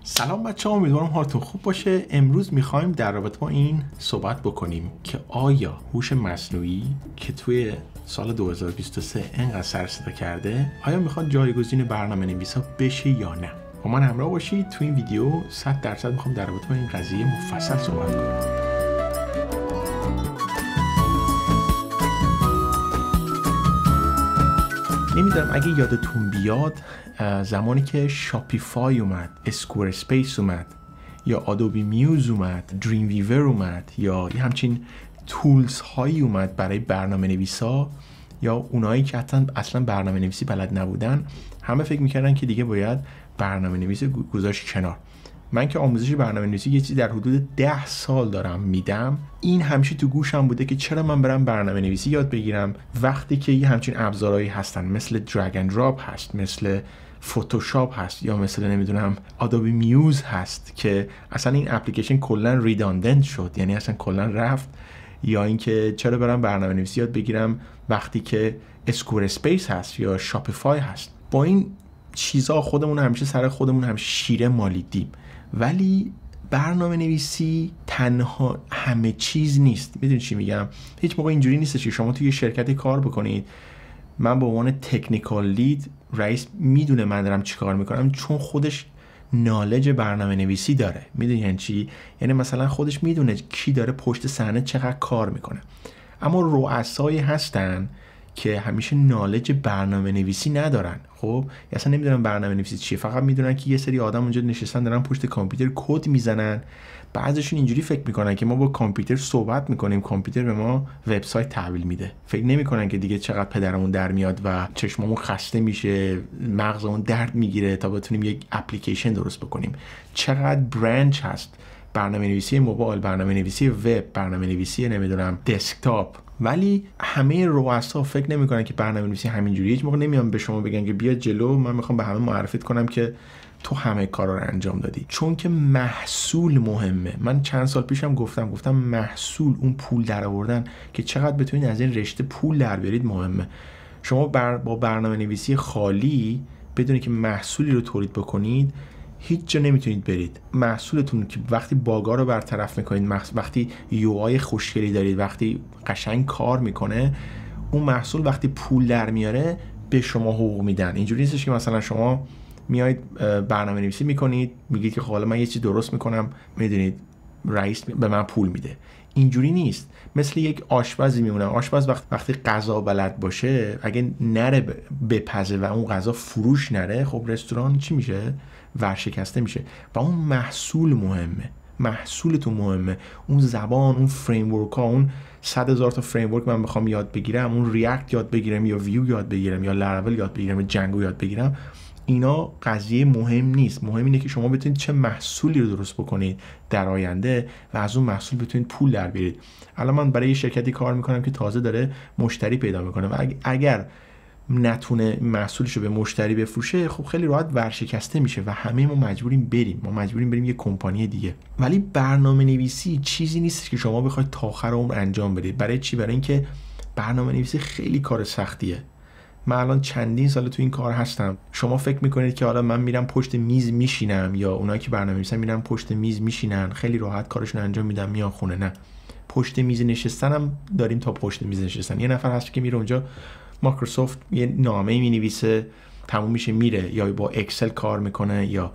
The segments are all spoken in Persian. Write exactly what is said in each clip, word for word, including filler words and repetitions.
سلام بچه ها، امیدوارم حالتون خوب باشه. امروز میخوایم در رابطه با این صحبت بکنیم که آیا هوش مصنوعی که توی سال دو هزار و بیست و سه انقدر سر صدا کرده آیا میخواد جایگزین برنامه نویسا بشه یا نه؟ با من همراه باشید. توی این ویدیو صد درصد میخوام در رابطه با این قضیه مفصل صحبت کنم. نمیدونم اگه یادتون بیاد زمانی که شاپیفای اومد، اسکوئر اسپیس اومد یا آدوبی میوز اومد، دریم ویور اومد یا یه همچین تولز هایی اومد برای برنامه نویسا یا اونایی که حتی اصلا برنامه نویسی بلد نبودن، همه فکر میکردن که دیگه باید برنامه نویسی گذاشت کنار. من که آموزش برنامه نویسی یه چیزی در حدود ده سال دارم میدم، این همیشه تو گوشم بوده که چرا من برم برنامه نویسی یاد بگیرم وقتی که یه همچین ابزارهایی هستن مثل درگ اند دراپ هست، مثل فتوشاپ هست یا مثل نمیدونم آدوبی میوز هست که اصلا این اپلیکیشن کلا ریداندنت شد، یعنی اصلا کلا رفت. یا اینکه چرا برم برنامه نویسی یاد بگیرم وقتی که اسکوئر اسپیس هست یا شاپیفای هست. با این چیزا خودمون همیشه سر خودمون هم شیره مالیدیم، ولی برنامه نویسی تنها همه چیز نیست. میدونید چی میگم؟ هیچ موقع اینجوری نیست که شما توی شرکتی کار بکنید، من به عنوان تکنیکال لید رئیس میدونه من دارم چی کار میکنم چون خودش نالج برنامه نویسی داره. میدونی یعنی چی؟ یعنی مثلا خودش میدونه کی داره پشت صحنه چقدر کار میکنه. اما رؤسایی هستن که همیشه نالج برنامه نویسی ندارن. خب اصلا نمیدونن برنامه نویسی چیه، فقط میدونن که یه سری آدم اونجا نشستن دارن پشت کامپیوتر کد میزنن. بعضیشون اینجوری فکر میکنن که ما با کامپیوتر صحبت میکنیم، کامپیوتر به ما وبسایت تحویل میده. فکر نمیکنن که دیگه چقدر پدرمون در میاد و چشممون خسته میشه، مغزمون درد میگیره تا بتونیم یک اپلیکیشن درست بکنیم. چقدر برانچ هست، برنامه نویسی موبایل، برنامه نویسی وب، برنامه نویسی نمیدونم دسکتاپ. ولی همه رؤسا فکر نمیکنن که برنامه نویسی همینجوریه. هیچ موقع نمیان به شما بگن که بیا جلو، من میخوام به همه معرفی کنم که تو همه کارا رو انجام دادی. چون که محصول مهمه. من چند سال پیشم گفتم گفتم محصول، اون پول در آوردن که چقدر بتونید از این رشته پول در بیارید مهمه. شما بر با برنامه نویسی خالی بدونید که محصولی رو تولید بکنید هیچ جا نمیتونید برید. محصولتون که وقتی باگا رو برطرف میکنید، وقتی یو آی خوشگلی دارید، وقتی قشنگ کار میکنه، اون محصول وقتی پول در میاره به شما حقوق میدن. اینجوری نیستش که مثلا شما میایید برنامه نویسی میکنید میگید که حالا من یه چیز درست میکنم، میدونید رئیس به من پول میده. اینجوری نیست. مثل یک آشپزی میمونه. آشپز وقت وقتی غذا بلد باشه، اگه نره بپزه و اون غذا فروش نره، خب رستوران چی میشه؟ ورشکسته میشه. و اون محصول مهمه. محصولتون مهمه. اون زبان، اون فریم ورک ها، اون صد هزار تا فریم ورک من بخوام یاد بگیرم، اون ریاکت یاد بگیرم یا ویو یاد بگیرم یا لاراول یاد بگیرم یا جنگو یاد بگیرم، اینا قضیه مهم نیست. مهم اینه که شما بتونید چه محصولی رو درست بکنید در آینده و از اون محصول بتونید پول در بیارید. الان من برای یه شرکتی کار میکنم که تازه داره مشتری پیدا میکنه و اگر نتونه محصولش رو به مشتری بفروشه، خب خیلی راحت ورشکسته میشه و همه ما مجبوریم بریم ما مجبوریم بریم یه کمپانی دیگه. ولی برنامه نویسی چیزی نیست که شما بخواید تا آخر عمر انجام بدید. برای چی؟ برای اینکه برنامه نویسی خیلی کار سختیه. من الان چندین سال تو این کار هستم. شما فکر میکنید که حالا من میرم پشت میز میشینم یا اونایی که برنامه نویسن میرن پشت میز میشینن خیلی راحت کارشون انجام میدن میان خونه. نه، پشت میز نشستنم داریم تا پشت میز نشستن. یه نفر هست که میره اونجا مایکروسافت یه نامه مینویسه، تموم میشه میره، یا با اکسل کار میکنه یا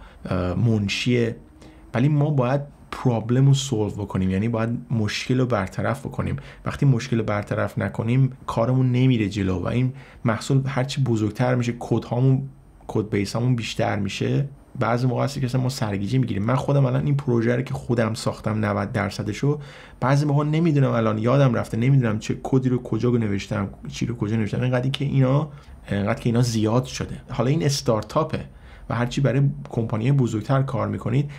منشیه. ولی ما باید پرابلم رو سولو بکنیم، یعنی باید مشکل رو برطرف بکنیم. وقتی مشکل رو برطرف نکنیم کارمون نمیره جلو و این محصول هرچی بزرگتر میشه، کد هامون کد بیس هامون بیشتر میشه. بعضی موقع هستی که ما سرگیجه میگیریم. من خودم الان این پروژه رو که خودم ساختم نود درصدشو بعضی موقع نمیدونم، الان یادم رفته، نمیدونم چه کدی رو کجا نوشتم، چی رو کجا نوشتم. اینقدر که اینا اینقدر که اینا زیاد شده. حالا این استارتاپه و هرچی برای کمپانی بزرگتر کار میکنید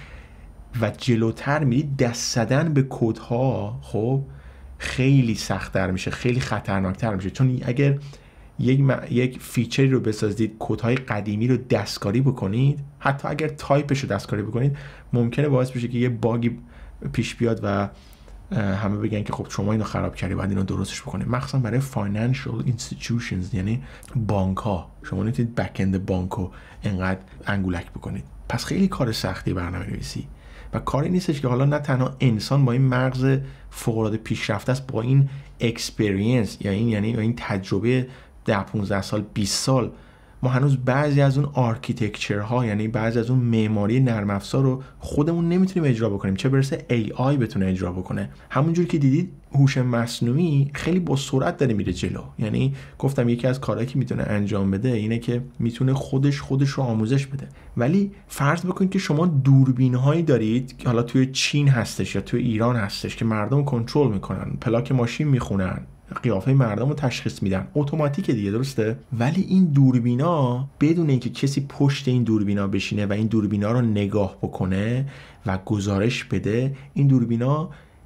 و جلوتر میرید، دست زدن به کدها خب خیلی سخت‌تر میشه، خیلی خطرناکتر میشه. چون اگر یک م... یک فیچری رو بسازید، کدهای قدیمی رو دستکاری بکنید، حتی اگر تایپش رو دستکاری بکنید، ممکنه باعث بشه که یه باگی پیش بیاد و همه بگن که خب شما اینو خراب کردی، باید اینو درستش بکنید. مخصوصا برای financial institutions، یعنی بانک ها. شما نمیتونید بک اند بانکو انقدر انگولک بکنید. پس خیلی کار سختی برنامه‌نویسی و کاری نیستش که حالا نه تنها انسان با این مغز فوق‌العاده پیشرفته است، با این اکسپریانس یا این یعنی این تجربه ده پانزده سال بیست سال، ما هنوز بعضی از اون آرکیتکچرها یعنی بعضی از اون معماری نرم افزار رو خودمون نمیتونیم اجرا بکنیم، چه برسه ای آی بتونه اجرا بکنه. همونجور که دیدید هوش مصنوعی خیلی با سرعت داره میره جلو. یعنی گفتم یکی از کارهایی که میتونه انجام بده اینه که میتونه خودش خودش رو آموزش بده. ولی فرض بکنید که شما دوربین‌هایی دارید که حالا توی چین هستش یا توی ایران هستش که مردم کنترل میکنن، پلاک ماشین میخونن، قیافه مردم رو تشخیص میدن، اتوماتیکه دیگه، درسته؟ ولی این دوربینا بدون اینکه کسی پشت این دوربینا بشینه و این دوربینا رو نگاه بکنه و گزارش بده، این دوربینا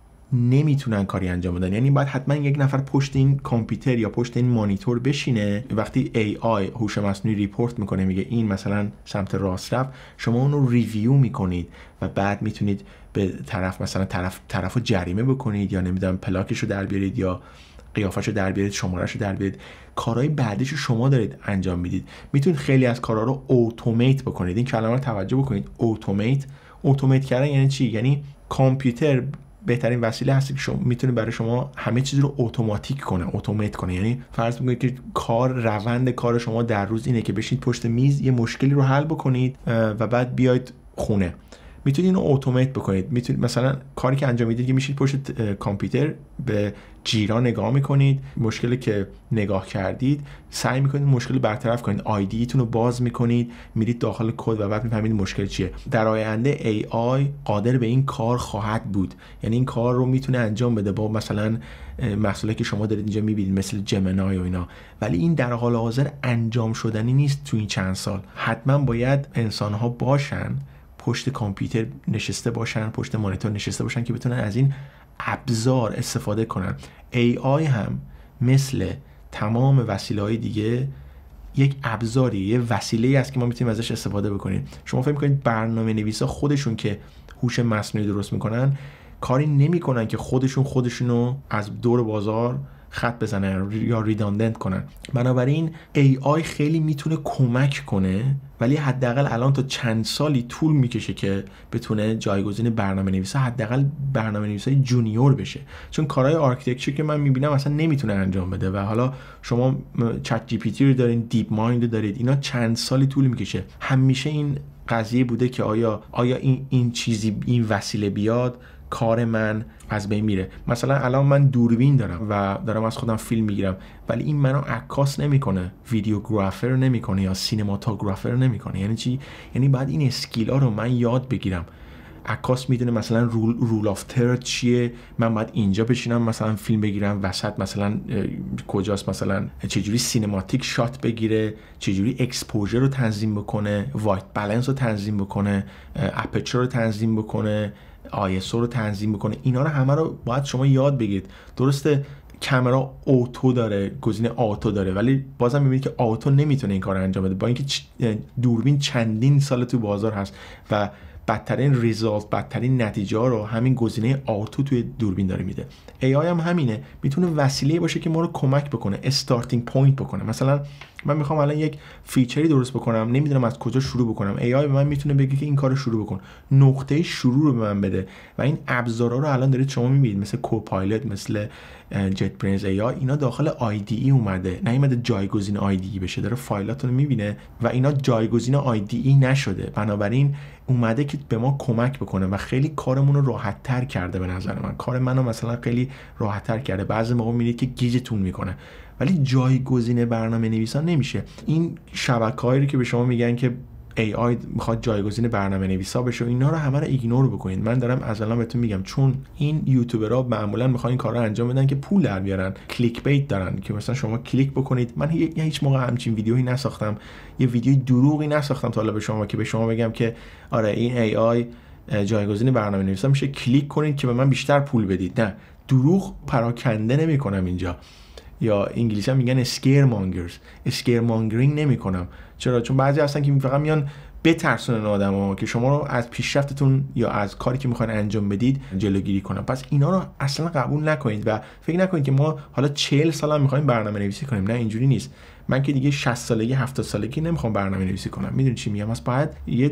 نمیتونن کاری انجام بدن. یعنی باید حتما یک نفر پشت این کامپیوتر یا پشت این مانیتور بشینه. وقتی ای آی هوش مصنوعی ریپورت میکنه میگه این مثلا سمت راست رفت، شما اون رو ریویو میکنید و بعد میتونید به طرف مثلا طرف طرفو جریمه بکنید یا نمیدونم پلاکشو در بیارید یا قیافه‌شو در بیارید، شماره‌شو در بیارید. کارهای بعدیش رو شما دارید انجام میدید. میتونید خیلی از کارها رو اتومات بکنید. این کلمه رو توجه بکنید، اتومات. اتومات کردن یعنی چی؟ یعنی کامپیوتر بهترین وسیله هست که شما میتونه برای شما همه چیز رو اتوماتیک کنه، اتومات کنه. یعنی فرض بکنید که کار روند کار شما در روز اینه که بشینید پشت میز یه مشکلی رو حل بکنید و بعد بیاید خونه. میتونید اینو اتومات بکنید. میتونید مثلا کاری که انجام میدید که میشید پشت کامپیوتر به جیرا نگاه میکنید، مشکلی که نگاه کردید سعی میکنید مشکل برطرف کنید، آیدیتون رو باز میکنید، میرید داخل کد و بعد میفهمید مشکل چیه. در آینده ای آی قادر به این کار خواهد بود. یعنی این کار رو میتونه انجام بده با مثلا محصولی که شما دارید اینجا میبینید مثل جمنای و اینا. ولی این در حال حاضر انجام شدنی نیست تو این چند سال. حتما باید انسان‌ها باشن پشت کامپیوتر نشسته باشن، پشت مانیتور نشسته باشن که بتونن از این ابزار استفاده کنن. ای آی هم مثل تمام وسیله‌های دیگه یک ابزاری، یه وسیله‌ای است که ما میتونیم ازش استفاده بکنیم. شما فکر می‌کنید برنامه‌نویسا خودشون که هوش مصنوعی درست میکنن کاری نمیکنن که خودشون خودشونو از دور بازار خط بزنن یا ریداندنت کنن. بنابراین ای آی خیلی میتونه کمک کنه، ولی حداقل الان تا چند سالی طول میکشه که بتونه جایگزین برنامه‌نویسا، حداقل برنامه‌نویسای جونیور بشه. چون کارهای آرکیتکچر که من میبینم اصلا نمیتونه انجام بده و حالا شما چت جی پی تی رو دارین، دیپ مایند رو دارید، اینا چند سالی طول میکشه. همیشه این قضیه بوده که آیا آیا این این چیزی، این وسیله بیاد کار من از بین میره. مثلا الان من دوربین دارم و دارم از خودم فیلم میگیرم، ولی این منو عکاس نمیکنه، ویدیوگرافر نمیکنه یا سینماتوگرافر نمیکنه. یعنی چی؟ یعنی بعد این اسکیلا رو من یاد بگیرم. عکاس میدونه مثلا رول رول اف ترد چیه، من باید اینجا بشینم مثلا فیلم بگیرم، وسط مثلا کجاست، مثلا چجوری سینماتیک شات بگیره، چجوری اکسپوژر رو تنظیم بکنه، وایت بالانس رو تنظیم بکنه، اپرچر رو تنظیم بکنه، آی اس او رو تنظیم بکنه. اینا رو همه رو باید شما یاد بگیرید. درسته کامرا اوتو داره، گزینه آتو داره، ولی بازم میبینید که آتو نمیتونه این کار انجام بده، با اینکه دوربین چندین سال تو بازار هست و بدترین ریزالت، بدترین نتیجه ها رو همین گزینه آتو توی دوربین داره میده. ای آی هم همینه، میتونه وسیله باشه که ما رو کمک بکنه، استارتینگ پوینت بکنه. مثلا من میخوام الان یک فیچری درست بکنم، نمیدونم از کجا شروع بکنم، ای آی به من میتونه بگه که این کارو شروع بکن، نقطه شروع رو به من بده و این ابزارا رو الان دارید شما میبینید، مثل کوپایلوت، مثل جت برینز ای آی، اینا داخل آی دی ای اومده، نیومده جایگزین آی دی ای بشه، داره فایلاتون رو میبینه و اینا جایگزین آی دی ای نشده. بنابراین اومده که به ما کمک بکنه و خیلی کارمون رو راحت تر کرده. به نظر من کار منو مثلا خیلی راحت تر کرده. بعضی موقع میبینید که گیجتون میکنه، ولی جایگزین برنامه‌نویسا نمیشه. این شبکه‌هایی که به شما میگن که ای آی میخواد جایگزین برنامه‌نویسا بشه، اینا رو همه رو ایگنور بکنید. من دارم از الان بهتون میگم، چون این یوتیوبرها معمولا میخوان این کارا انجام بدن که پول در بیارن، کلیک بیت دارن که مثلا شما کلیک بکنید. من هیچ موقع همچین ویدیویی نساختم، یه ویدیوی دروغی نساختم تا حالا به شما که به شما بگم که آره این ای آی جایگزین برنامه‌نویسا میشه، کلیک کنید که به من بیشتر پول بدید. نه، دروغ پراکنده نمیکنم اینجا، یا انگلیسی هم میگن اسکیر مانگرز، اسکیر مانگرینگ نمی کنم. چرا؟ چون بعضی هستن که فقط میان بترسونن آدمو که شما رو از پیشرفتتون یا از کاری که میخواین انجام بدید جلوگیری کنن. پس اینا رو اصلا قبول نکنید و فکر نکنید که ما حالا چهل سال هم میخوایم برنامه نویسی کنیم. نه، اینجوری نیست. من که دیگه شصت سالگی هفتاد سالگی نمیخوام برنامه نویسی کنم. میدونی چی میگم؟ پس باید یه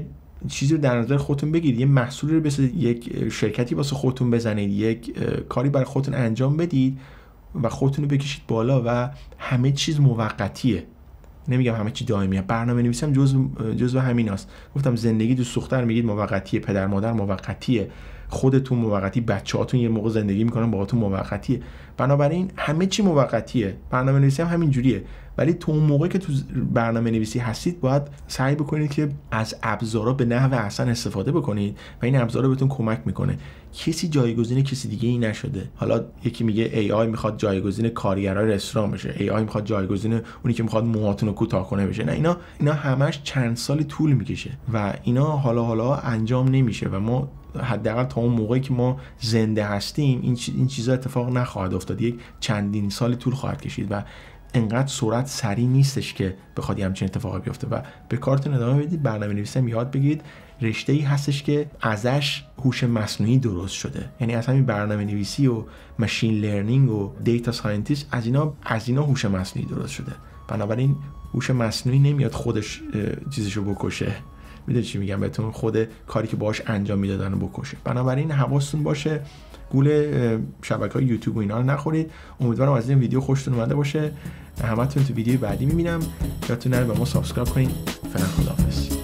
چیزی رو در نظر خودتون بگیرید، یه محصولی رو مثل یک شرکتی واسه خودتون بزنید، یک کاری برای خودتون انجام بدید و خودتون رو بکشید بالا و همه چیز موقتیه. نمیگم همه چی دائمیه، برنامه‌نویسی هم جزء جزء همیناست. گفتم زندگی دوست دختر میگید موقتیه، پدر مادر موقتیه، خودتون موقتی، بچه‌هاتون یه موقع زندگی میکنن باهاتون موقتیه. بنابراین همه چی موقتیه. برنامه‌نویسی هم همین جوریه. ولی تو اون موقعی که تو برنامه‌نویسی هستید باید سعی بکنید که از ابزارا به نحو احسن استفاده بکنید و این ابزارا بهتون کمک میکنه. کسی جایگزین کسی دیگه ای نشده. حالا یکی میگه ای آی میخواد جایگزین کارگرای رستوران بشه، ای آی میخواد جایگزین اونی که میخواد موهاتون رو کوتاه کنه بشه. نه، اینا اینا همش چند سالی طول میکشه و اینا حالا حالا انجام نمیشه و ما حداقل تا اون موقعی که ما زنده هستیم این این چیزا اتفاق نخواهد افتاد. یک چندین سالی طول خواهد کشید و انقدر سرعت سریع نیستش که بخواد همچین اتفاقی بیفته. و به کارتون ادامه بدید، برنامه‌نویسی هم یاد بگیرید. رشته‌ای هستش که ازش هوش مصنوعی درست شده، یعنی از همین برنامه‌نویسی و ماشین لرنینگ و دیتا ساینتیست از اینا از اینا هوش مصنوعی درست شده. بنابراین هوش مصنوعی نمیاد خودش چیزشو بکشه، میدونی چی میگم بهتون، خود کاری که باهاش انجام میدادن رو بکشه. بنابراین حواستون باشه گول شبکه‌های یوتیوب و اینا رو نخورید. امیدوارم از این ویدیو خوشتون اومده باشه. همتون تو ویدیو بعدی میبینم. یادتون نره به ما سابسکرایب کنید. فعلا خداحافظ.